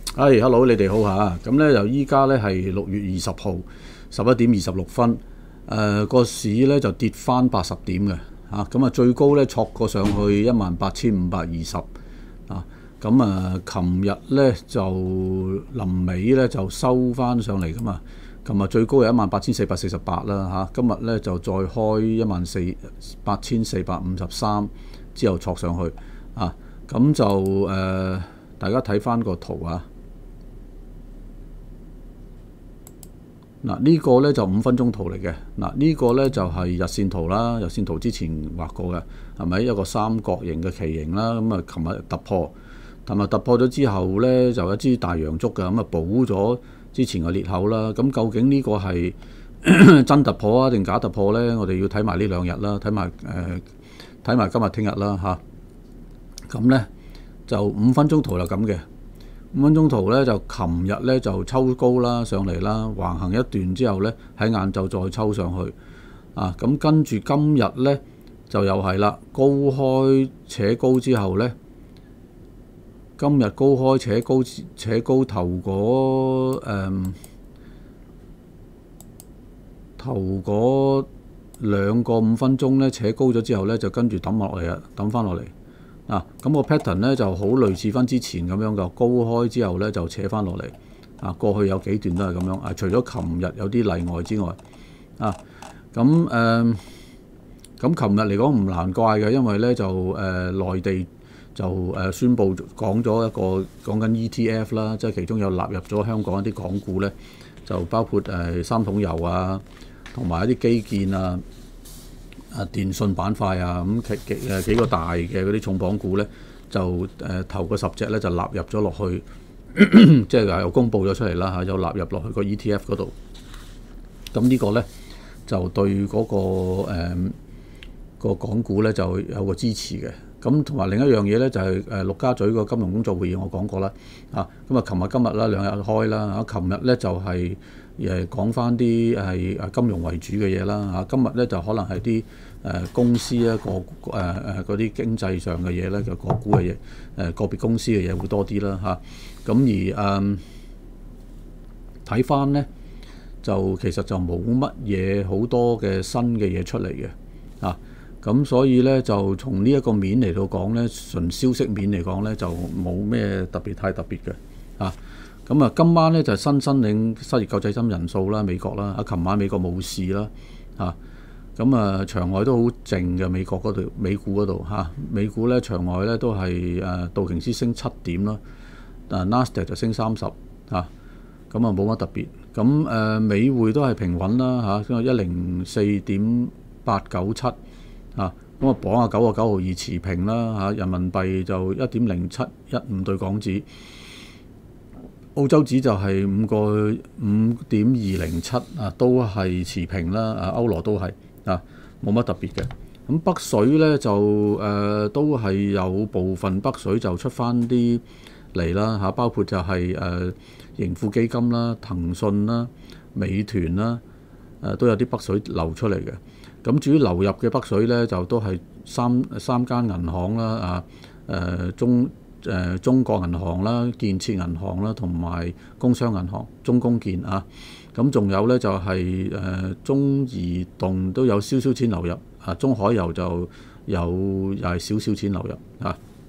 Hello，你哋好嚇。咁咧就依家咧係6月20號11點26分。個市咧就跌翻80點嘅嚇。咁啊最高咧戳過上去18,520啊。咁啊，琴日咧就臨尾咧就收翻上嚟噶嘛。琴日最高係18,448啦嚇。今日咧就再開18,453之後戳上去啊。咁就大家睇翻個圖啊。嗱，呢個咧就5分鐘圖嚟嘅。嗱，呢個咧就係日線圖啦。日線圖之前畫過嘅，係咪一個三角形嘅旗形啦？咁啊，琴日突破咗之後咧，就一支大陽燭嘅，咁啊補咗之前嘅裂口啦。咁究竟呢個係真突破啊定假突破咧？我哋要睇埋呢兩日啦，睇埋今日聽日啦嚇。咁咧就5分鐘圖就咁嘅。5分鐘圖咧就琴日咧就抽高啦上嚟啦，橫行一段之後咧喺晏晝再抽上去啊。咁跟住今日咧就又係啦，高開扯高之後咧，今日高開扯高頭嗰兩個5分鐘咧扯高咗之後咧，就跟住抌落嚟啊，抌翻落嚟。咁個 pattern 咧就好類似翻之前咁樣嘅，高開之後咧就扯翻落嚟。過去有幾段都係咁樣。除咗琴日有啲例外之外，咁琴日嚟講唔難怪嘅，因為咧就內地就宣布講咗一個講緊 ETF 啦，即係其中有納入咗香港一啲港股咧，就包括三桶油啊，同埋一啲基建啊。電信板塊啊，咁幾個大嘅嗰啲重磅股咧，就頭個10隻咧就納入咗落去，即係又公佈咗出嚟啦嚇，又納入落去個 ETF 嗰度。咁呢個咧就對嗰個港股咧就有個支持嘅。咁同埋另一樣嘢咧就係陸家嘴個金融工作會議我講過啦。咁啊，琴日今日啦兩日開啦。琴日咧就係講翻啲係金融為主嘅嘢啦。今日咧就可能係啲公司咧嗰啲經濟上嘅嘢咧，個股嘅嘢，個別公司嘅嘢會多啲啦嚇。咁而睇翻咧就其實就冇乜嘢好多嘅新嘅嘢出嚟嘅。咁所以咧就從呢一個面嚟到講咧，純消息面嚟講咧就冇咩太特別嘅。咁啊今晚咧就新申領失業救濟金人數啦，美國啦。琴晚美國冇事啦。咁啊場外都好靜嘅，美國嗰度美股嗰度美股咧場外咧都係道瓊斯升7點啦，Nasdaq 就升30咁啊冇乜特別。咁美匯都係平穩啦104.897咁啊磅啊9個9毫2持平啦人民幣就1.0715對港紙，澳洲紙就係5.207都係持平啦歐羅都係冇乜特別嘅。咁北水咧就都係有部分北水就出翻啲嚟啦包括就係盈富基金啦、騰訊啦、美團啦都有啲北水流出嚟嘅。咁至於流入嘅北水咧，就都係三間銀行啦中國銀行啦、建設銀行啦，同埋工商銀行、中工建咁仲有咧就係中移動都有少少錢流入中海油就又係少少錢流入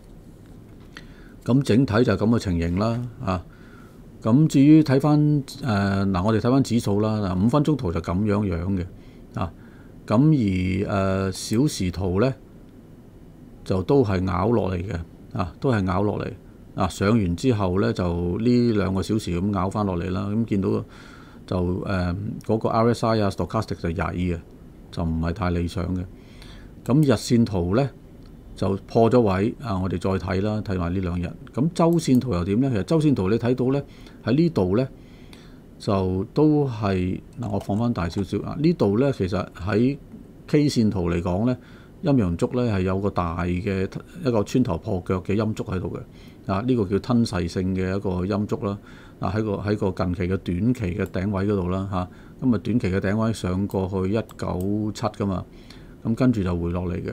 咁整體就係咁嘅情形啦咁至於睇翻我哋睇翻指數啦5分鐘圖就咁樣嘅咁而小時圖咧就都係咬落嚟嘅都係咬落嚟上完之後咧就呢2個小時咁咬翻落嚟啦。咁見到就嗰個 RSI Stochastic 就曳嘅，就唔係太理想嘅。咁日線圖咧就破咗位我哋再睇啦，睇埋呢2日。咁周線圖又點咧？其實周線圖你睇到咧喺呢度咧就都係我放翻大少少呢度咧其實喺 K 線圖嚟講咧，陰陽燭咧係有個大嘅一個穿頭破腳嘅陰燭喺度嘅呢個叫吞噬性嘅一個陰燭啦喺個近期嘅短期嘅頂位嗰度啦咁短期嘅頂位上過去197噶嘛，咁跟住就回落嚟嘅。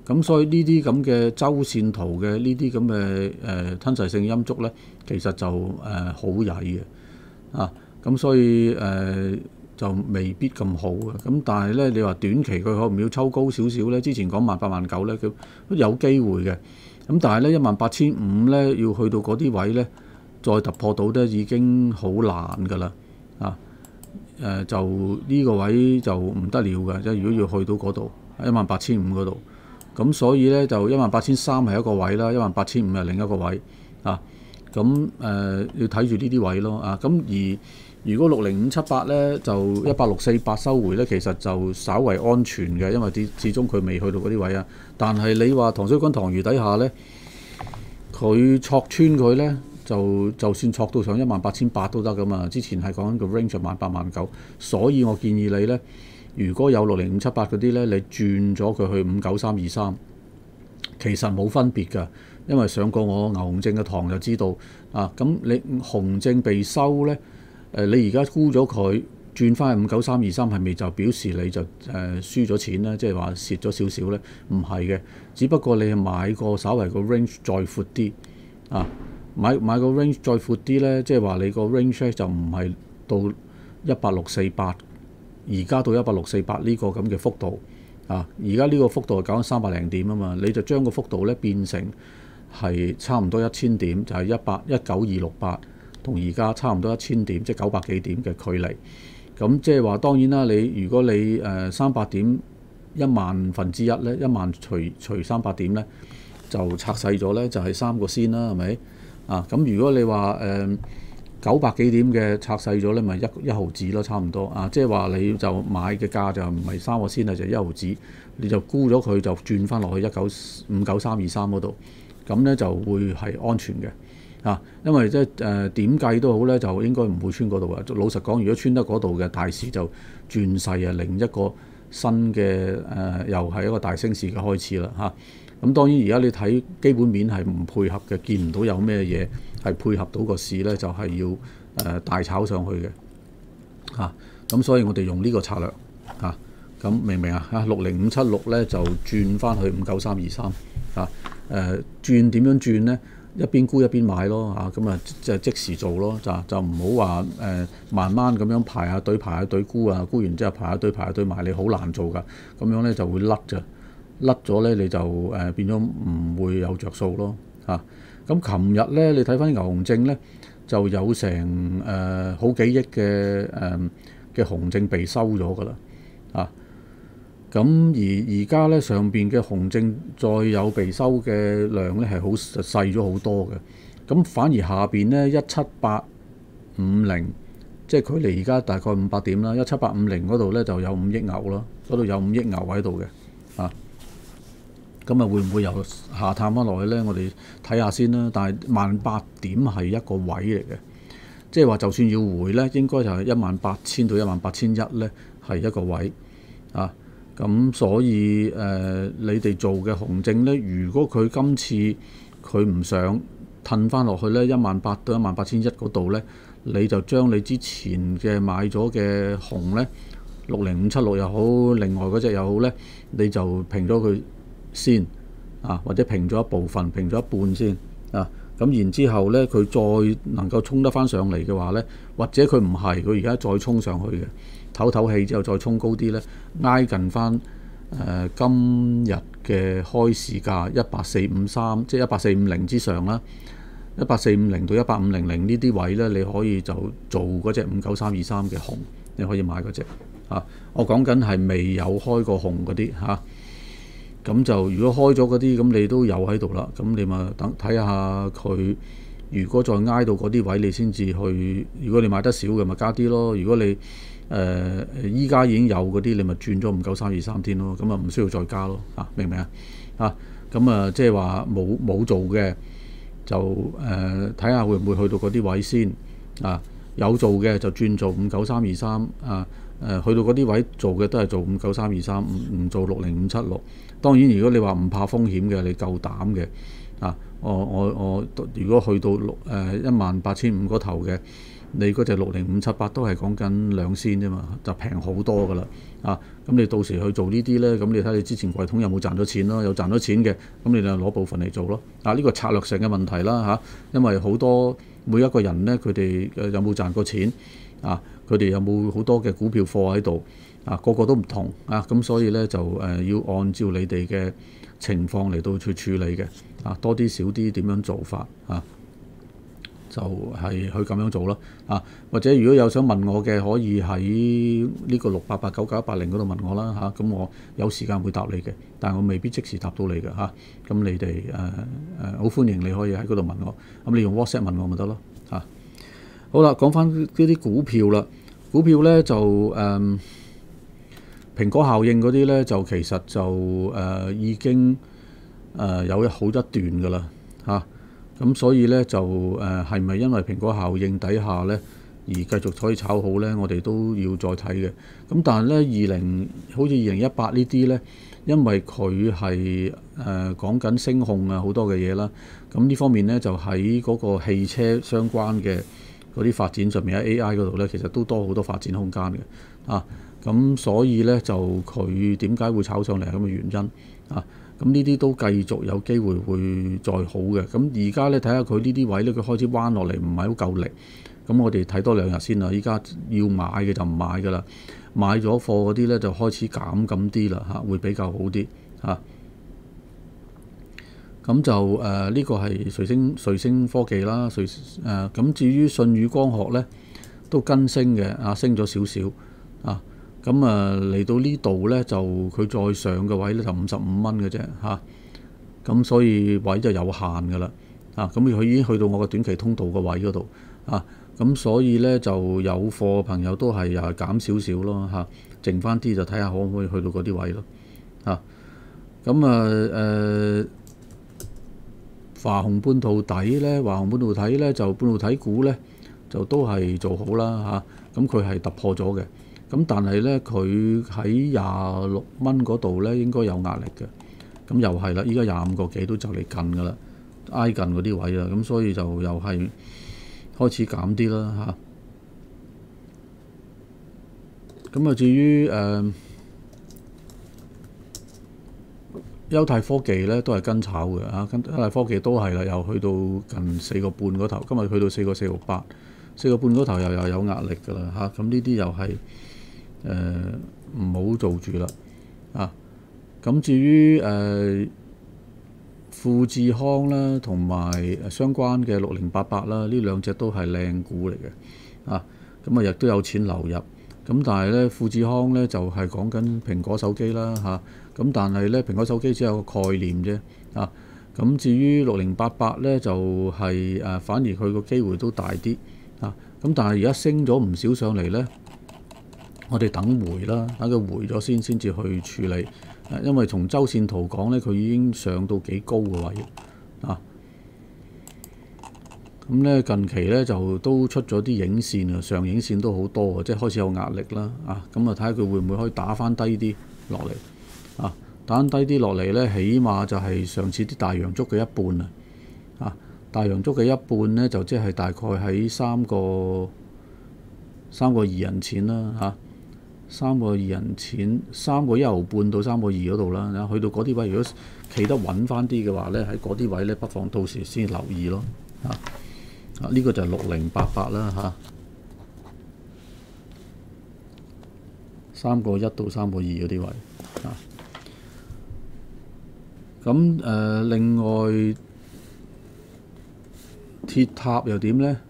咁所以呢啲咁嘅周線圖嘅呢啲咁嘅吞噬性陰燭咧，其實就好曳嘅啊。咁所以就未必咁好嘅。咁但係咧，你話短期佢可唔要抽高少少咧？之前講18,900咧，佢都有機會嘅。咁但係咧18,500咧，要去到嗰啲位咧，再突破到咧已經好難㗎啦。啊就呢個位就唔得了嘅，即係如果要去到嗰度18,500嗰度，咁所以咧就18,300係一個位啦，18,500係另一個位啊。咁要睇住呢啲位咯啊。咁而如果60578咧就18648收回咧，其實就稍為安全嘅，因為始終佢未去到嗰啲位啊。但係你話塘水滾塘魚底下咧，佢戳穿佢咧，就算戳到上18,800都得噶嘛。之前係講緊個 range 18,900，所以我建議你咧，如果有60578嗰啲咧，你轉咗佢去59323，其實冇分別㗎，因為上過我牛熊證嘅堂就知道啊。咁你熊證被收咧，你而家沽咗佢，轉翻去59323，係咪就表示你就輸咗錢咧？即係話蝕咗少少咧？唔係嘅，只不過你係買個稍為個 range 再闊啲啊。買個 range 再闊啲咧，即係話你個 range 就唔係到18648，而家到18648呢個咁嘅幅度啊。而家呢個幅度係講緊300零點啊嘛，你就將個幅度咧變成係差唔多1000點，就係19268，同而家差唔多1000點，即係900幾點嘅距離。咁即係話當然啦，如果你300點10000分之一咧，10000除300點咧，就拆細咗咧，就係3個仙啦，係咪？啊，咁如果你話900幾點嘅拆細咗咧，咪一毫子咯，差唔多啊。即係話你就買嘅價就唔係3個仙啊，就係1毫子，你就沽咗佢就轉翻落去59323嗰度，咁咧就會係安全嘅啊。因為即係點計都好咧，就應該唔會穿嗰度啊。老實講，如果穿得嗰度嘅大市就轉勢啊，另一個新嘅又係一個大升市嘅開始啦嚇。咁當然而家你睇基本面係唔配合嘅，見唔到有咩嘢係配合到個市咧，就係要大炒上去嘅嚇。咁所以我哋用呢個策略嚇。咁明唔明啊？60576咧就轉翻去59323嚇。轉點樣轉咧？一邊沽一邊買咯嚇。咁即時做咯，就唔好話慢慢咁樣排下隊沽啊，沽完之後排下隊買，你好難做㗎。咁樣咧就會甩咗咧，你就變咗唔會有着數咯嚇。咁琴日咧，你睇翻牛熊證咧，就有成好幾億嘅熊證被收咗㗎啦啊。咁而家咧上邊嘅熊證再有被收嘅量咧係好細咗好多嘅。咁反而下邊咧17850，即係距離而家大概500點啦。17850嗰度咧就有5億牛咯，嗰度有5億牛喺度嘅啊。咁啊，會唔會由下探翻落去咧？我哋睇下先啦。但係18,000點係一個位嚟嘅，即係話就算要回咧，應該就係18,000到18,100咧係一個位啊。咁所以你哋做嘅熊證咧，如果佢今次佢唔上褪翻落去咧，18,000到18,100嗰度咧，你就將你之前嘅買咗嘅熊咧，60576又好，另外嗰隻又好咧，你就平咗佢先啊，或者平咗一部分，平咗一半先啊。咁然之後咧，佢再能夠衝得翻上嚟嘅話咧，或者佢唔係，佢而家再衝上去嘅，唞氣之後再衝高啲咧，挨近翻今日嘅開市價18453，即係18450之上啦，18450到18500呢啲位咧，你可以就做嗰隻59323嘅熊，你可以買嗰隻啊。我講緊係未有開過熊嗰啲嚇。咁就如果開咗嗰啲，咁你都有喺度啦。咁你咪等睇下佢，如果再挨到嗰啲位，你先至去。如果你買得少嘅，咪加啲咯。如果你依家已經有嗰啲，你咪轉咗59323天咯。咁啊唔需要再加咯。明唔明啊？咁啊即係話冇做嘅，就睇下會唔會去到嗰啲位先啊。有做嘅就轉做59323啊。去到嗰啲位做嘅都係做59323，唔做60576。當然，如果你話唔怕風險嘅，你夠膽嘅我如果去到18,500嗰頭嘅，你嗰隻60578都係講緊2仙啫嘛，就平好多噶啦。咁你到時去做呢啲呢，咁你睇你之前櫃桶有冇賺咗錢咯？有賺咗錢嘅，咁你就攞部分嚟做咯。呢個策略性嘅問題啦因為好多每一個人呢，佢哋有冇賺過錢佢哋有冇好多嘅股票貨喺度個個都唔同咁所以呢，就要按照你哋嘅情況嚟到去處理嘅多啲少啲點樣做法就係去咁樣做咯或者如果有想問我嘅，可以喺呢個6889910嗰度問我啦咁我有時間會答你嘅，但係我未必即時答到你嘅咁你哋好歡迎你可以喺嗰度問我，咁你用 WhatsApp 問我咪得咯好啦，講翻呢啲股票啦，股票呢就蘋果效應嗰啲呢，就其實就已經有好一段㗎啦咁所以呢，就係咪因為蘋果效應底下呢而繼續可以炒好呢？我哋都要再睇嘅。咁但係呢，好似2018呢啲呢，因為佢係講緊聲控好多嘅嘢啦，咁呢方面呢，就喺嗰個汽車相關嘅嗰啲發展上面喺 AI 嗰度呢，其實都多好多發展空間嘅咁所以呢，就佢點解會炒上嚟咁嘅原因咁呢啲都繼續有機會會再好嘅。咁而家呢，睇下佢呢啲位呢，佢開始彎落嚟，唔係好夠力。咁我哋睇多2日先啦。依家要買嘅就唔買㗎啦，買咗貨嗰啲呢，就開始減咁啲啦會比較好啲咁就呢個係瑞聲科技啦，咁至於舜宇光學呢，都跟升嘅升咗少少咁嚟到呢度呢，就佢再上嘅位呢，就55蚊嘅啫咁所以位就有限㗎啦咁佢已經去到我嘅短期通道個位嗰度咁所以呢，就有貨朋友都係又係減少少咯剩翻啲就睇下可唔可以去到嗰啲位咯咁華虹半導體呢，就半導體股呢，就都係做好啦咁佢係突破咗嘅。咁但係呢，佢喺26蚊嗰度呢，應該有壓力嘅。咁又係啦，依家25個幾都就嚟近㗎啦，挨近嗰啲位啦。咁所以就又係開始減啲啦咁至於優泰科技呢，都係跟炒嘅優泰科技都係啦，又去到近4個半嗰頭，今日去到4個4毫8，4個半嗰頭又有壓力㗎啦咁呢啲又係唔好做住啦咁至於富智康啦，同埋相關嘅6088啦，呢兩隻都係靚股嚟嘅咁亦都有錢流入。咁但係呢，富智康呢，就係講緊蘋果手機啦咁但係呢，蘋果手機只有個概念啫咁至於6088呢，就係反而佢個機會都大啲咁但係而家升咗唔少上嚟呢，我哋等回啦，等佢回咗先至去處理因為從周線圖講呢，佢已經上到幾高嘅位咁呢，近期呢，就都出咗啲影線上影線都好多即係開始有壓力啦咁睇下佢會唔會可以打翻低啲落嚟打翻低啲落嚟呢，起碼就係上次啲大陽燭嘅一半大陽燭嘅一半呢，就即係大概喺3個2人錢啦3個2人錢3個1毫半到3個2嗰度啦去到嗰啲位，如果企得穩翻啲嘅話呢，喺嗰啲位呢，不妨到時先留意咯呢個就係6088啦3個1到3個2嗰啲位咁另外鐵塔又點呢？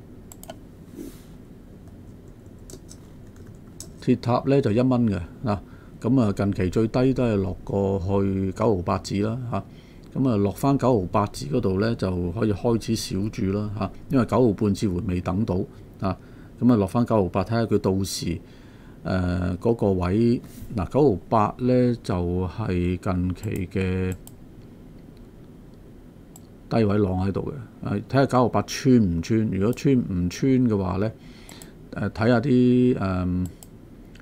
鐵塔呢就1蚊嘅咁近期最低都係落過去9毫8子啦咁落翻9毫8子嗰度呢，就可以開始小注啦因為9毫半似乎未等到咁落翻9毫8，睇下佢到時嗰個位9毫8呢，就係近期嘅低位浪喺度嘅睇下9毫8穿唔穿，如果穿唔穿嘅話呢，睇下啲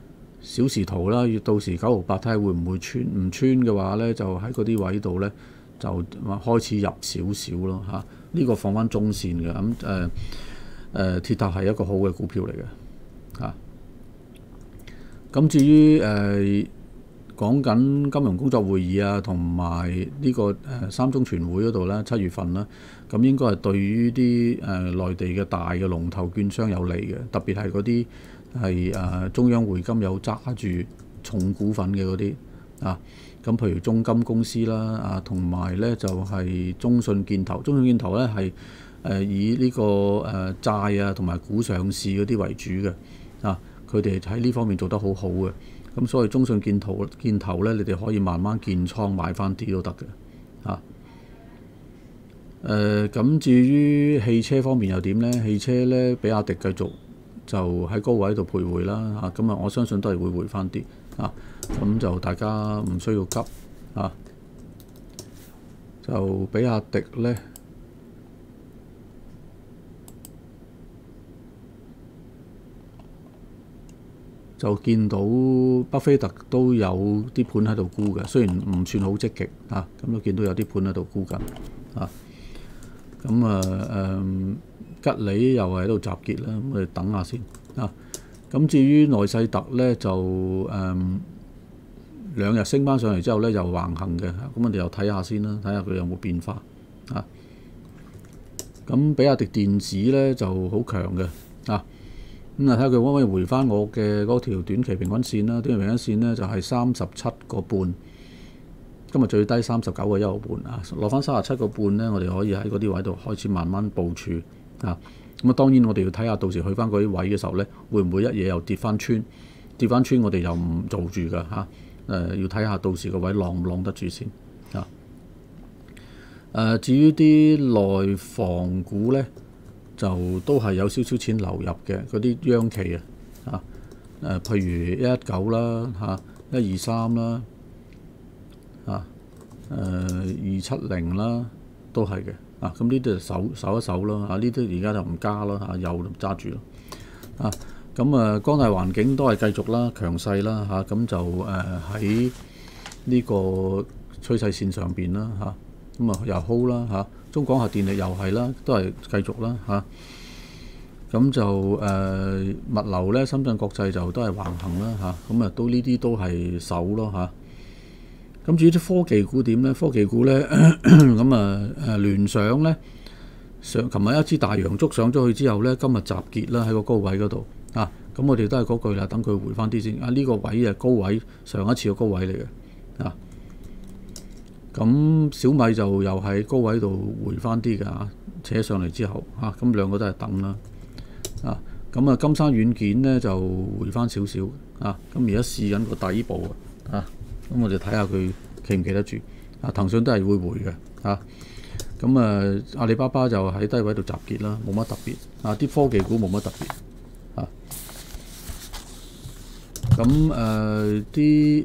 小時圖啦，要到時9毫8睇下會唔會穿，唔穿嘅話呢，就喺嗰啲位度呢， 就開始入少少咯嚇。呢個放翻中線嘅咁鐵塔係一個好嘅股票嚟嘅嚇。咁至於講緊金融工作會議啊，同埋呢個三中全會嗰度咧，7月份啦，咁應該係對於啲內地嘅大嘅龍頭券商有利嘅，特別係嗰啲係中央匯金有揸住重股份嘅嗰啲啊，咁譬如中金公司啦同埋咧就係中信建投，中信建投咧係以呢個債啊同埋股上市嗰啲為主嘅啊，佢哋喺呢方面做得好好嘅。咁所以中信建投咧，你哋可以慢慢建倉買翻啲都得嘅嚇。咁至於汽車方面又點呢？汽車咧，比亞迪繼續就喺高位度徘徊啦嚇。咁我相信都係會回翻啲嚇。咁就大家唔需要急嚇。就比亞迪咧。就見到巴菲特都有啲盤喺度沽嘅，雖然唔算好積極啊，咁都見到有啲盤喺度沽緊啊。吉利又係喺度集結啦，咁我哋等下先啊。咁至於內世特咧就兩日升翻上嚟之後咧又橫行嘅，咁我哋又睇下先啦，睇下佢有冇變化啊。咁比亞迪電子咧就好強嘅啊。咁睇下佢可唔可以回翻我嘅嗰條短期平均線啦？短期平均線呢就係37.5，今日最低39.1啊，落翻37.5呢，我哋可以喺嗰啲位度開始慢慢部署啊。咁當然我哋要睇下到時去翻嗰啲位嘅時候呢，會唔會一嘢又跌翻穿？跌翻穿我哋又唔做住㗎嚇。要睇下到時個位晾唔晾得住先啊。至於啲內房股呢，就都係有少少錢流入嘅，嗰啲央企啊，譬如119啦123啦270啦，都係嘅啊。咁呢啲就守一守咯啊，呢啲而家就唔加啦嚇，有就揸住咯啊。咁光大環境都係繼續啦，強勢啦嚇，咁就喺呢個趨勢線上邊啦嚇，咁又 hold 啦嚇。中廣核電力又係啦，都係繼續啦嚇。咁就物流咧，深圳國際就都係橫行啦嚇。咁都呢啲都係守咯嚇。咁至於啲科技股點咧？科技股咧咁聯想咧琴日一支大陽燭上咗去之後咧，今日集結啦喺個高位嗰度啊。咁我哋都係嗰句啦，等佢回翻啲先啊。呢個位係高位，上一次嘅高位嚟嘅啊。咁小米就又喺高位度回翻啲㗎，扯上嚟之後嚇，咁兩個都係等啦啊。咁金山軟件咧就回翻少少啊。咁而家試緊個底部啊，咁我哋睇下佢企唔企得住啊。騰訊都係會回嘅啊。咁阿里巴巴就喺低位度集結啦，冇乜特別啊。啲科技股冇乜特別啊。咁啲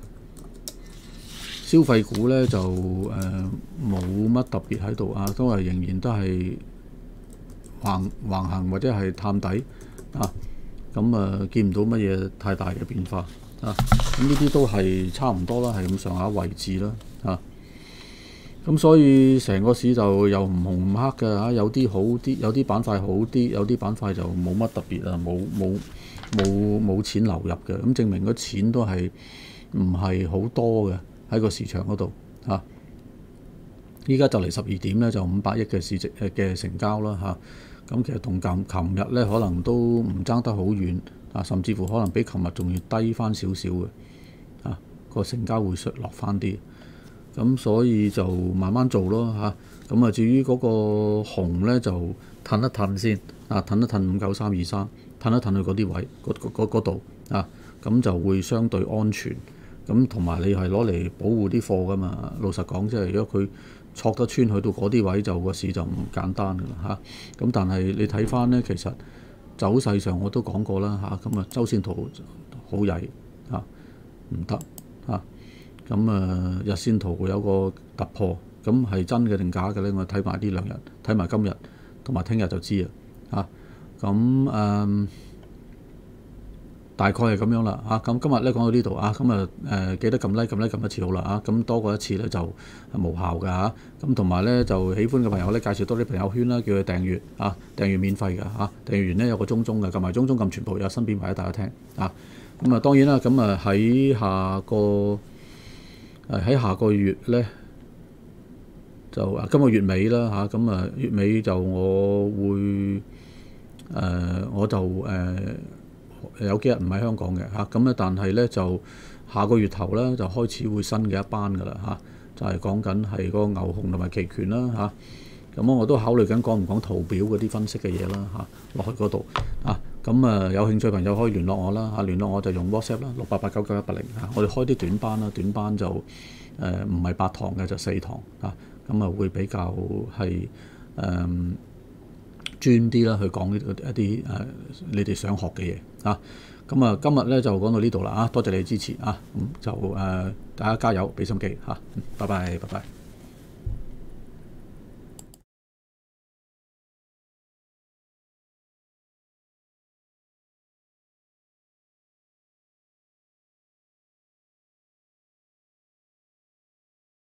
消費股咧就冇乜特別喺度啊，都係仍然都係橫行或者係探底啊。咁見唔到乜嘢太大嘅變化啊。咁呢啲都係差唔多啦，係咁上下位置啦啊。咁所以成個市就又唔紅唔黑嘅嚇，有啲好啲，有啲板塊好啲，有啲板塊就冇乜特別啊，冇錢流入嘅，咁證明個錢都係唔係好多嘅。喺個市場嗰度嚇，依家就嚟12點咧，就500億嘅市值嘅成交啦嚇。咁其實同琴日咧可能都唔爭得好遠啊，甚至乎可能比琴日仲要低翻少少嘅啊，個成交會落翻啲。咁所以就慢慢做咯嚇。咁至於嗰個紅咧就褪一褪先啊，褪一褪59323，褪一褪去嗰啲位嗰度啊，咁就會相對安全。咁同埋你係攞嚟保護啲貨㗎嘛？老實講，即係如果佢挫得穿去到嗰啲位，就個市就唔簡單㗎啦嚇。咁但係你睇翻呢，其實走勢上我都講過啦嚇。咁周線圖好曳嚇，唔得嚇。咁日線圖會有個突破，咁係真嘅定假嘅呢？我睇埋呢2日，睇埋今日同埋聽日就知啦嚇。咁大概係咁樣啦嚇。咁今日咧講到呢度啊，咁記得撳 like 撳一次好啦啊。咁多過一次咧就無效㗎嚇。咁同埋咧就喜歡嘅朋友咧介紹多啲朋友圈啦，叫佢訂閱啊，訂閱免費㗎嚇。訂閱完咧有個鐘嘅，撳埋鐘撳全部有新片話俾大家聽啊。咁當然啦，咁喺下個月咧就今個月尾啦嚇。咁月尾就我會有幾日唔喺香港嘅嚇。咁但係咧就下個月頭咧就開始會新嘅一班㗎啦嚇。就係講緊係嗰個牛熊同埋期權啦嚇。咁我都考慮緊講唔講圖表嗰啲分析嘅嘢啦嚇，落去嗰度啊。咁有興趣朋友可以聯絡我啦嚇，聯絡我就用 WhatsApp 啦，68899180嚇。我哋開啲短班啦，短班就唔係8堂嘅，就4堂啊。咁會比較係專啲啦，去講一啲你哋想學嘅嘢啊。咁今日咧就講到呢度啦啊，多謝你嘅支持啊。咁就大家加油，俾心機嚇。拜拜。